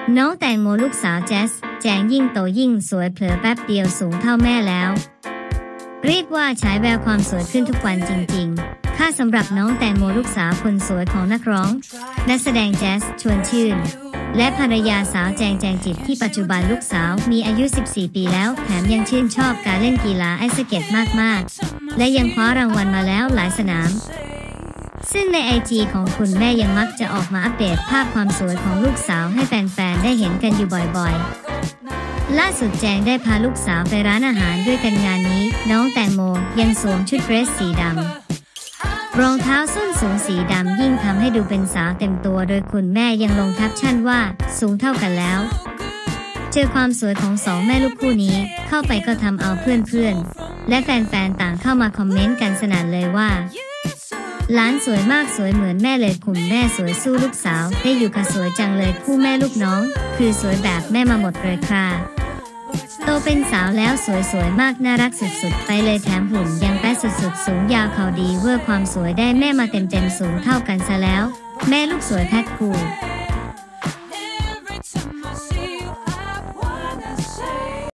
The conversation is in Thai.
น้องแตงโมลูกสาวแจสแจงยิ่งโตยิ่งสวยเผลอแป๊บเดียวสูงเท่าแม่แล้วเรียกว่าฉายแววความสวยขึ้นทุกวันจริงๆค่ะสำหรับน้องแตงโมลูกสาวคนสวยของนักร้องนักแสดงแจสชวนชื่นและภรรยาสาวแจงแจงจิตที่ปัจจุบันลูกสาวมีอายุ14ปีแล้วแถมยังชื่นชอบการเล่นกีฬาไอสเก็ตมากๆและยังคว้ารางวัลมาแล้วหลายสนามซึ่งในไอจีของคุณแม่ยังมักจะออกมาอัปเดตภาพความสวยของลูกสาวให้แฟนๆได้เห็นกันอยู่บ่อยๆล่าสุดแจงได้พาลูกสาวไปร้านอาหารด้วยกันงานนี้น้องแตงโมยังสวมชุดเดรสสีดำรองเท้าส้นสูงสีดำยิ่งทำให้ดูเป็นสาวเต็มตัวโดยคุณแม่ยังลงแคปชั่นว่าสูงเท่ากันแล้วเจอความสวยของสองแม่ลูกคู่นี้เข้าไปก็ทำเอาเพื่อนๆและแฟนๆต่างเข้ามาคอมเมนต์กันสนั่นเลยว่าหลานสวยมากสวยเหมือนแม่เลยคุณแม่สวยสู้ลูกสาวได้อยู่ค่ะสวยจังเลยคู่แม่ลูกน้องคือสวยแบบแม่มาหมดเลยค่ะโตเป็นสาวแล้วสวยๆมากน่ารักสุดๆไปเลยแถมหุ่นยังแป๊ะสุดๆสูงยาวเขาดีเวอร์ความสวยได้แม่มาเต็มๆสูงเท่ากันซะแล้วแม่ลูกสวยแพ็คคูล